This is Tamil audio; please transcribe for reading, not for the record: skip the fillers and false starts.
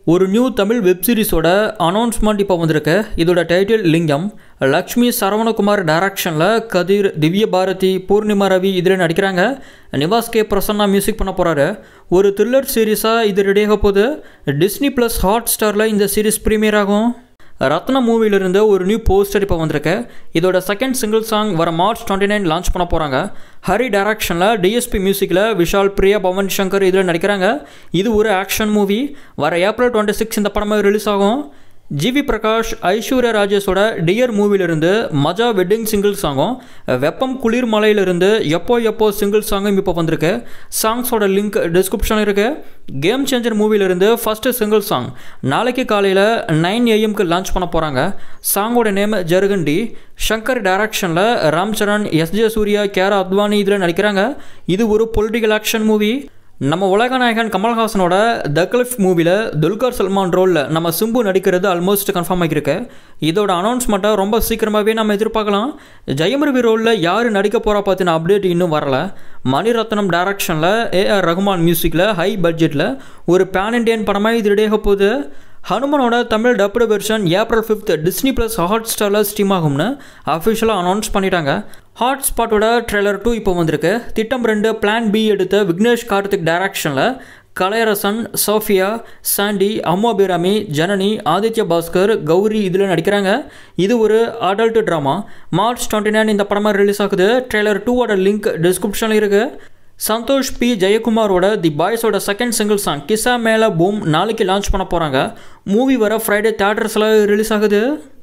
ஒரு நியூ தமிழ் வெப் சீரிஸோட அனௌன்ஸ்மெண்ட் இப்போ வந்திருக்கு. இதோட டைட்டில் லிங்கம். லக்ஷ்மி சரவணகுமார் டைரக்ஷனில் கதிர், திவ்ய பாரதி, பூர்ணிமா ரவி இதில் நடிக்கிறாங்க. நிவாஸ் கே பிரசன்னா மியூசிக் பண்ண போகிறாரு. ஒரு த்ரில்லர் சீரீஸாக இது ரெடியாக போகுது. டிஸ்னி ப்ளஸ் ஹாட் ஸ்டாரில் இந்த சீரீஸ் ப்ரீமியர் ஆகும். ரத்னம் மூவிலிருந்து ஒரு நியூ போஸ்டர் இப்போ வந்திருக்கு. இதோட செகண்ட் சிங்கிள் சாங் வர March 29 லான்ச் பண்ண போகிறாங்க. ஹரி டைரக்ஷனில் டிஎஸ்பி மியூசிக்கில் விஷால், பிரியா, பவன் சங்கர் இதில் நடிக்கிறாங்க. இது ஒரு ஆக்ஷன் மூவி. வர April 26 இந்த படமாக ரிலீஸ் ஆகும். ஜிவி பிரகாஷ், ஐஸ்வர்யா ராஜேஷோட டியர் மூவிலிருந்து மஜா வெட்டிங் சிங்கிள் சாங்கும், வெப்பம் குளிர் மலையிலிருந்து எப்போ எப்போ சிங்கிள் சாங்கும் இப்போ வந்திருக்கு. சாங்ஸோட லிங்க் டிஸ்கிரிப்ஷன் இருக்குது. கேம் சேஞ்சர் மூவிலிருந்து ஃபஸ்ட்டு சிங்கிள் சாங் நாளைக்கு காலையில் 9 AM லான்ச் பண்ண போகிறாங்க. சாங்கோட நேம் ஜருகண்டி. சங்கர் டைரக்ஷனில் ராம்சரண், எஸ்ஜே சூர்யா, கேரா அத்வானி இதில் நடிக்கிறாங்க. இது ஒரு பொலிட்டிக்கல் ஆக்ஷன் மூவி. நம்ம உலக நாயகன் கமல்ஹாசனோட த கிளிஃப் மூவியில் துல்கர் சல்மான் ரோலில் நம்ம சிம்பு நடிக்கிறது ஆல்மோஸ்ட் கன்ஃபார்ம் ஆகியிருக்கு. இதோட அனௌன்ஸ்மெண்ட்டை ரொம்ப சீக்கிரமாகவே நம்ம எதிர்பார்க்கலாம். ஜெயம் ரவி ரோலில் யார் நடிக்க போகிறா பார்த்தின அப்டேட் இன்னும் வரல. மணிரத்னம் டைரக்ஷனில் ஏஆர் ரகுமான் மியூசிக்கில் ஹை பட்ஜெட்டில் ஒரு பேன் இண்டியன் படமாக இது ரெடியாக போகுது. ஹனுமனோட Tamil dubbed version April 5 Disney plus hot ஸ்டாரில் ஸ்ட்ரீம் ஆகும்னு அஃபிஷியலாக அனௌன்ஸ் பண்ணிட்டாங்க. ஹாட்ஸ்பாட்டோட ட்ரெய்லர் 2 இப்போ வந்திருக்கு. திட்டம் 2 பிளான் பி எடுத்த விக்னேஷ் கார்த்திக் டைரக்ஷனில் கலையரசன், சோஃபியா, சாண்டி, அம்மா பிராமி, ஜனனி, ஆதித்ய பாஸ்கர், கௌரி இதில் நடிக்கிறாங்க. இது ஒரு அடல்ட் ட்ராமா. March 29 இந்த படமாக ரிலீஸ் ஆகுது. ட்ரெய்லர் 2ஓட லிங்க் டிஸ்கிரிப்ஷனில் இருக்குது. சந்தோஷ் பி ஜெயக்குமாரோட தி பாய்ஸோட செகண்ட் சிங்கிள் சாங் கிசா மேல பூம் நாளைக்கு லான்ச் பண்ண போகிறாங்க. மூவி வர ஃப்ரைடே தியேட்டர்ஸில் ரிலீஸ் ஆகுது.